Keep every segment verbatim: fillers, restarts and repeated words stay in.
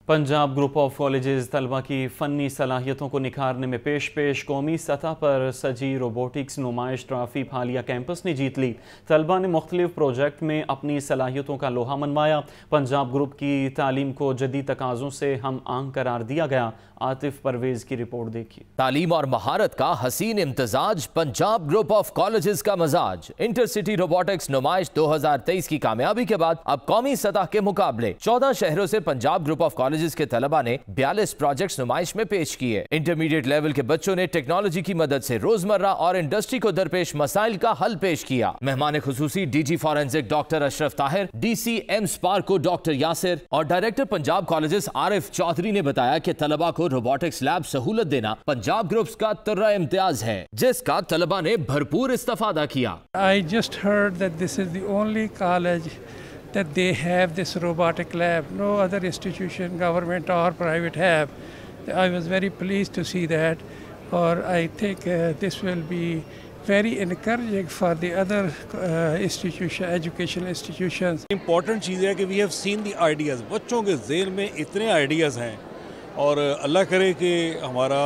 Punjab group of colleges तलबा की funny सलाहियतों को निखारने में पेश पेश कौमी सतह पर सजी रोबोटिक्स नुमाइश ट्रॉफी फालिया कैंपस ने जीत ली। तलबा ने मुख्तलिफ प्रोजेक्ट में अपनी सलाहियतों का लोहा मनवाया। पंजाब ग्रुप की तालीम को जदीद तकाज़ों से हम आंग करार दिया गया। आतिफ परवेज की रिपोर्ट देखिए। तालीम और महारत का हसीन इम्तजाज, पंजाब ग्रुप ऑफ कॉलेजेस का मजाज। इंटरसिटी रोबोटिक्स नुमाइश दो हजार तेईस की कामयाबी के बाद अब कौमी सतह के मुकाबले चौदह शहरों से पंजाब ग्रुप ऑफ कॉलेजेस के तलबा ने बयालीस प्रोजेक्ट्स नुमाइश में पेश किए। इंटरमीडिएट लेवल के बच्चों ने टेक्नोलॉजी की मदद से रोजमर्रा और इंडस्ट्री को दरपेश मसाइल का हल पेश किया। मेहमान खुसूसी DG forensic doctor Ashraf Tahir, DC M SUPARCO doctor Yasir और डायरेक्टर पंजाब कॉलेजेस आरिफ चौधरी ने बताया कि तलबा को रोबोटिक्स लैब सहूलत देना पंजाब ग्रुप्स का तर्रा इम्तियाज है, जिसका तलबा ने भरपूर इस्तेफादा किया। I just heard that this is the only college that they have this robotic lab. No other institution, government or private, have. I was very pleased to see that, or I think uh, this will be very encouraging for the other uh, institution, educational institutions. Important चीज़ है कि we have seen the ideas. बच्चों के ज़हन में इतने ideas हैं और अल्लाह करे कि हमारा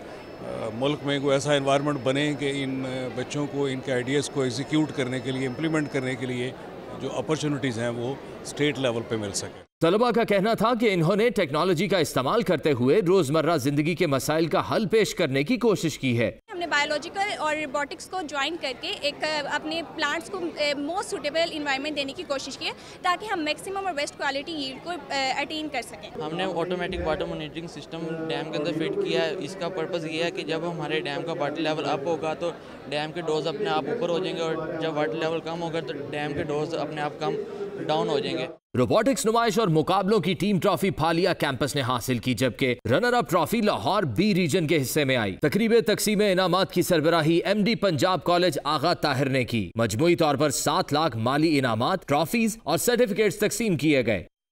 मुल्क में कोई ऐसा एनवायरनमेंट बने कि इन बच्चों को इनके आइडियाज़ को एग्जीक्यूट करने के लिए, इम्प्लीमेंट करने के लिए जो अपॉर्चुनिटीज़ हैं वो स्टेट लेवल पे मिल सके। तलबा का कहना था कि इन्होंने टेक्नोलॉजी का इस्तेमाल करते हुए रोजमर्रा जिंदगी के मसाइल का हल पेश करने की कोशिश की है। हमने बायोलॉजिकल और रोबोटिक्स को ज्वाइन करके एक अपने प्लांट्स को मोस्ट सूटेबल इन्वायरमेंट देने की कोशिश की है ताकि हम मैक्सिमम और बेस्ट क्वालिटी यील्ड को अटेन कर सकें। हमने automatic water monitoring system dam के अंदर फिट किया है। इसका पर्पज़ ये है कि जब हमारे डैम का वाटर लेवल अप होगा तो डैम के डोज अपने आप ऊपर हो जाएंगे और जब वाटर लेवल कम होगा तो डैम के डोज अपने आप कम डाउन हो जाएंगे। रोबोटिक्स नुमाइश और मुकाबलों की टीम ट्रॉफी फालिया कैंपस ने हासिल की, जबकि runner up trophy Lahore B region के हिस्से में आई। तकरीब तकसीम इनामात की सरबराही एमडी पंजाब कॉलेज आगा ताहिर ने की। मजमूई तौर पर सात लाख माली इनामात, ट्रॉफीज और सर्टिफिकेट्स तकसीम किए गए।